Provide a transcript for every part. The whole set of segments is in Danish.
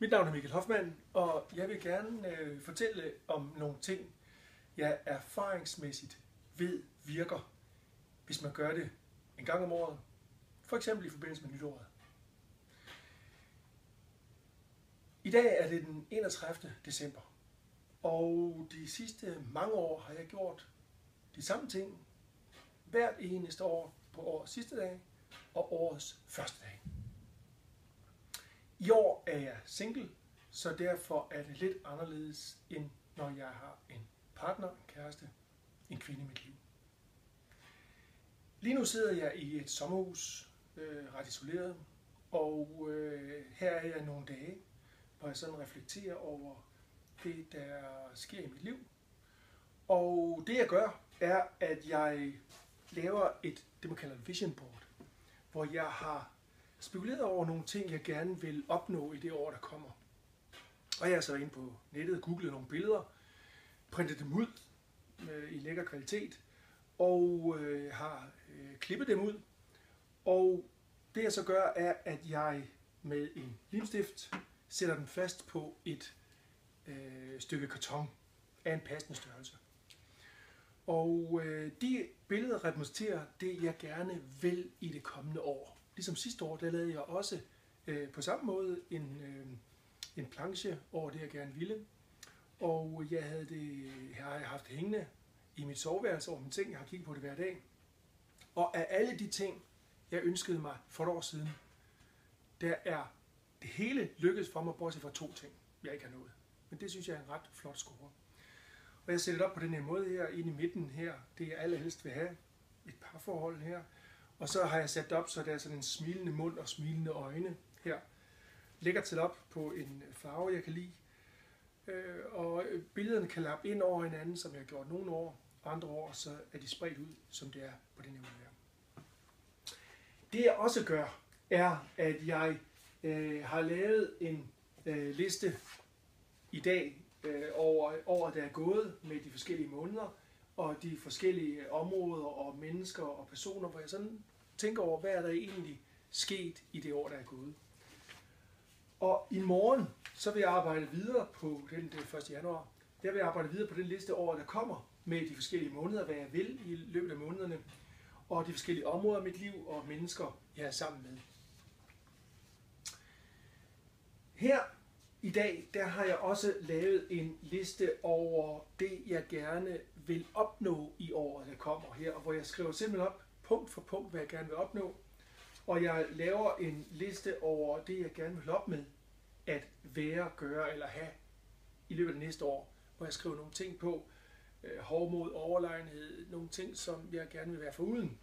Mit navn er Mikkel Hoffmann, og jeg vil gerne fortælle om nogle ting, jeg erfaringsmæssigt ved virker, hvis man gør det en gang om året, for eksempel i forbindelse med nytåret. I dag er det den 31. december, og de sidste mange år har jeg gjort de samme ting hvert eneste år på årets sidste dag og årets første dag. I år er jeg single, så derfor er det lidt anderledes, end når jeg har en partner, en kæreste, en kvinde i mit liv. Lige nu sidder jeg i et sommerhus, ret isoleret, og her er jeg nogle dage, hvor jeg sådan reflekterer over det, der sker i mit liv. Og det jeg gør, er, at jeg laver det man kalder et vision board, hvor jeg har spekuleret over nogle ting, jeg gerne vil opnå i det år, der kommer. Og jeg er så inde på nettet, googlet nogle billeder, printet dem ud i lækker kvalitet, og har klippet dem ud. Og det jeg så gør, er, at jeg med en limstift sætter den fast på et stykke karton af en passende størrelse. Og de billeder repræsenterer det, jeg gerne vil i det kommende år. Ligesom sidste år, der lavede jeg også på samme måde en planche over det, jeg gerne ville. Og jeg har haft hængende i mit soveværelse over mine ting. Jeg har kigget på det hver dag. Og af alle de ting, jeg ønskede mig for et år siden, der er det hele lykkedes for mig, bortset fra 2 ting, jeg ikke har nået. Men det synes jeg er en ret flot score. Og jeg sætter det op på den her måde her, inde i midten her. Det jeg allerhelst vil have. Et parforhold her. Og så har jeg sat det op, så der er sådan en smilende mund og smilende øjne her. Lægger til op på en farve, jeg kan lide. Og billederne kan lappe ind over hinanden, som jeg har gjort nogle år. Og andre år, så er de spredt ud, som det er på den her måde her. Det jeg også gør, er, at jeg har lavet en liste i dag over året, der er gået med de forskellige måneder, og de forskellige områder og mennesker og personer, hvor jeg sådan tænker over, hvad er der egentlig sket i det år, der er gået. Og i morgen, så vil jeg arbejde videre på den 1. januar. Der vil jeg arbejde videre på den liste over, der kommer med de forskellige måneder, hvad jeg vil i løbet af månederne, og de forskellige områder af mit liv og mennesker, jeg er sammen med. Her i dag, der har jeg også lavet en liste over det, jeg gerne vil opnå i året, der kommer her, og hvor jeg skriver simpelthen op, punkt for punkt, hvad jeg gerne vil opnå. Og jeg laver en liste over det, jeg gerne vil op med at være, gøre eller have i løbet af det næste år, hvor jeg skriver nogle ting på, hovmod, overlegenhed, nogle ting, som jeg gerne vil være foruden.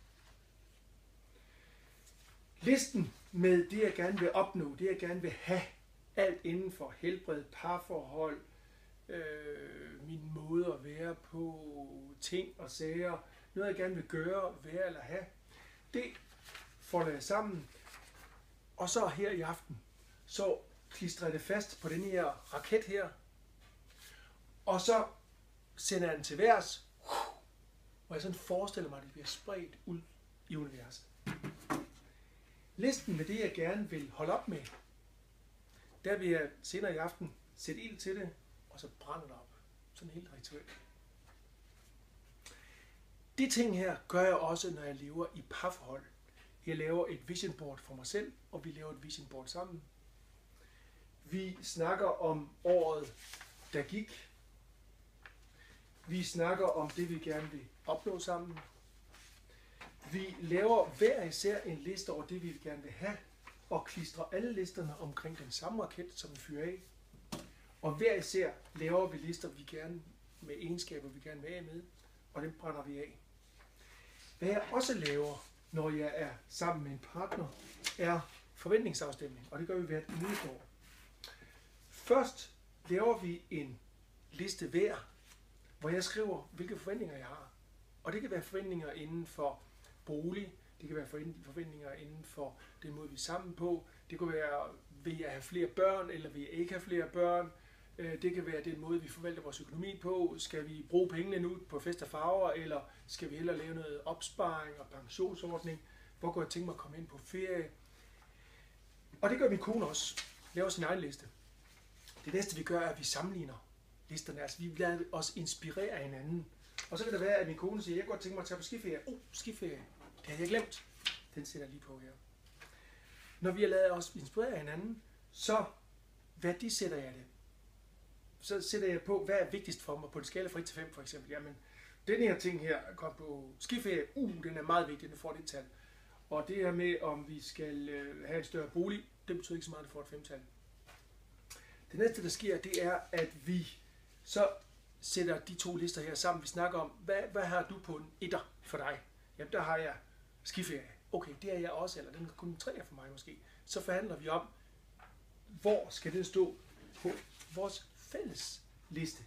Listen med det, jeg gerne vil opnå, det jeg gerne vil have, alt inden for helbred, parforhold, min måde at være på, ting og sager, noget jeg gerne vil gøre, være eller have, det folder jeg sammen. Og så her i aften, så klistrer jeg det fast på den her raket her, og så sender jeg den til værs, hvor jeg sådan forestiller mig, at det bliver spredt ud i universet. Listen med det, jeg gerne vil holde op med, der vil jeg senere i aften sætte ild til det, og så brænde det op. Sådan helt rituelt. De ting her gør jeg også, når jeg lever i parforhold. Jeg laver et vision board for mig selv, og vi laver et vision board sammen. Vi snakker om året, der gik. Vi snakker om det, vi gerne vil opnå sammen. Vi laver hver især en liste over det, vi gerne vil have, og klistrer alle listerne omkring den samme raket, som vi fyrer af. Og hver især laver vi lister, vi gerne med egenskaber, vi gerne vil af med, og dem brænder vi af. Hvad jeg også laver, når jeg er sammen med en partner, er forventningsafstemning, og det gør vi hvert eneste år. Først laver vi en liste hver, hvor jeg skriver, hvilke forventninger jeg har. Og det kan være forventninger inden for bolig, det kan være forventninger inden for den måde, vi er sammen på. Det kan være, vil jeg have flere børn, eller vil jeg ikke have flere børn. Det kan være den måde, vi forvalter vores økonomi på. Skal vi bruge pengene nu på fest og farver, eller skal vi hellere lave noget opsparing og pensionsordning? Hvor kunne jeg tænke mig at komme ind på ferie? Og det gør min kone også. Laver sin egen liste. Det næste vi gør, er, at vi sammenligner listerne. Altså vi lader os inspirere af hinanden. Og så kan det være, at min kone siger, jeg kunne godt tænke mig at tage på skiferie. Skiferie. Det havde jeg glemt. Den sætter jeg lige på her. Når vi har lavet os inspirere af hinanden, så værdisætter jeg det. Så sætter jeg på, hvad er vigtigst for mig på en skala fra 1 til 5 for eksempel. Jamen, den her ting her, kom på skiferie, den er meget vigtig, den får det tal. Og det her med, om vi skal have en større bolig, det betyder ikke så meget, at det får et 5-tal. Det næste, der sker, det er, at vi så sætter de to lister her sammen. Vi snakker om, hvad har du på en etter for dig? Jamen, der har jeg skiferie. Okay, det er jeg også, eller den er kun en 3'er for mig måske. Så forhandler vi om, hvor skal det stå på vores fælles liste.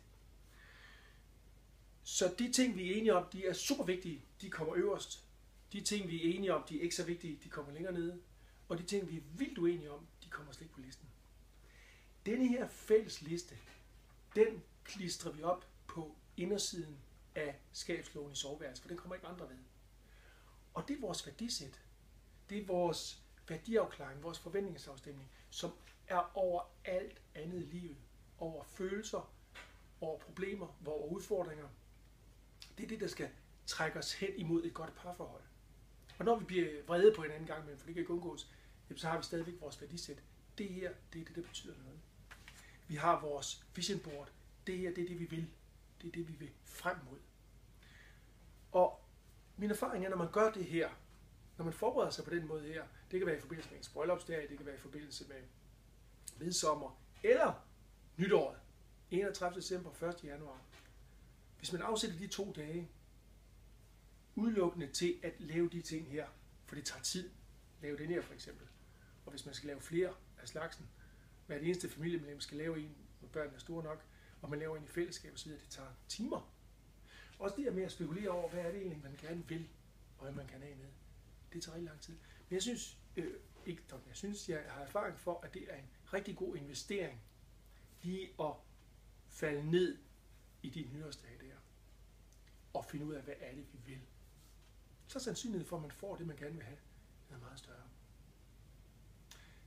Så de ting, vi er enige om, de er super vigtige, de kommer øverst. De ting, vi er enige om, de er ikke så vigtige, de kommer længere nede. Og de ting, vi er vildt uenige om, de kommer slet ikke på listen. Denne her fælles liste, den klistrer vi op på indersiden af skabslågen i soveværelset, for den kommer ikke andre ved. Og det er vores værdisæt. Det er vores værdiafklaring, vores forventningsafstemning, som er over alt andet i livet. Over følelser, over problemer, over udfordringer. Det er det, der skal trække os hen imod et godt parforhold. Og når vi bliver vrede på hinanden gang, men for det kan ikke undgås, så har vi stadigvæk vores værdisæt. Det her, det er det, der betyder noget. Vi har vores vision board. Det her, det er det, vi vil. Det er det, vi vil frem mod. Og min erfaring er, når man gør det her, når man forbereder sig på den måde her, det kan være i forbindelse med en bryllupsdag, det kan være i forbindelse med midsommer, eller nytåret, 31. december, 1. januar. Hvis man afsætter de 2 dage, udelukkende til at lave de ting her, for det tager tid, lave den her for eksempel. Og hvis man skal lave flere af slagsen, hver det eneste familiemedlem skal lave en, når børnene er store nok, og man laver en i fællesskab osv., det tager timer. Også det her med at spekulere over, hvad er det egentlig, man gerne vil, og hvad man kan have med. Det tager rigtig lang tid. Men jeg synes, jeg har erfaring for, at det er en rigtig god investering lige at falde ned i de nytårsdage der, og finde ud af, hvad er det, vi vil. Så sandsynligheden for, at man får det, man gerne vil have, er meget større.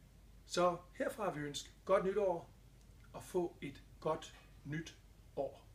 Så herfra vil vi ønske godt nytår og få et godt nyt år.